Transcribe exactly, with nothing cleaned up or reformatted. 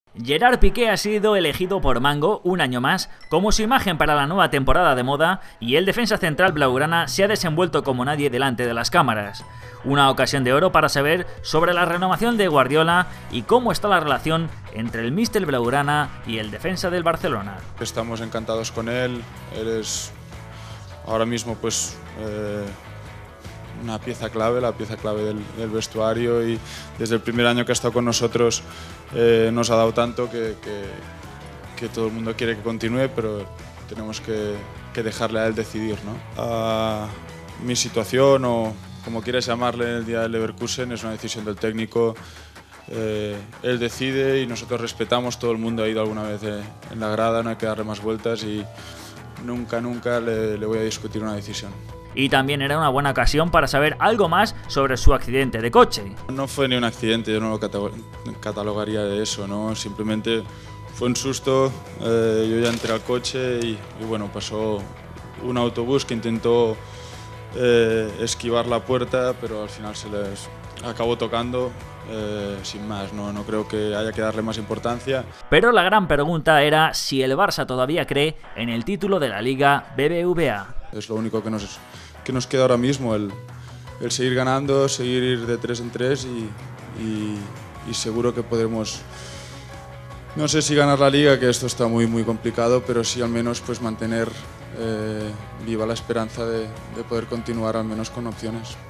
Gerard Piqué ha sido elegido por Mango un año más como su imagen para la nueva temporada de moda y el defensa central blaugrana se ha desenvuelto como nadie delante de las cámaras. Una ocasión de oro para saber sobre la renovación de Guardiola y cómo está la relación entre el míster blaugrana y el defensa del Barcelona. Estamos encantados con él, él es ahora mismo pues eh, una pieza clave, la pieza clave del, del vestuario, y desde el primer año que ha estado con nosotros eh, nos ha dado tanto que, que, que todo el mundo quiere que continúe, pero tenemos que, que dejarle a él decidir, ¿no? A mi situación, o como quieras llamarle, en el día del Leverkusen es una decisión del técnico. Eh, él decide y nosotros respetamos. Todo el mundo ha ido alguna vez eh, en la grada, no hay que darle más vueltas y nunca, nunca le, le voy a discutir una decisión. Y también era una buena ocasión para saber algo más sobre su accidente de coche. No fue ni un accidente, yo no lo catalogaría de eso, ¿no? Simplemente fue un susto, eh, yo ya entré al coche y, y bueno, pasó un autobús que intentó eh, esquivar la puerta, pero al final se les acabó tocando. Eh, sin más, no, no creo que haya que darle más importancia. Pero la gran pregunta era si el Barça todavía cree en el título de la Liga B B V A. Es lo único que nos, que nos queda ahora mismo, el, el seguir ganando, seguir ir de tres en tres y, y, y seguro que podremos, no sé si ganar la Liga, que esto está muy muy complicado, pero sí al menos pues mantener eh, viva la esperanza de, de poder continuar al menos con opciones.